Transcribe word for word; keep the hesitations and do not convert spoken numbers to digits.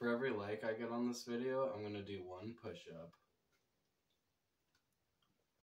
For every like I get on this video, I'm gonna do one push-up.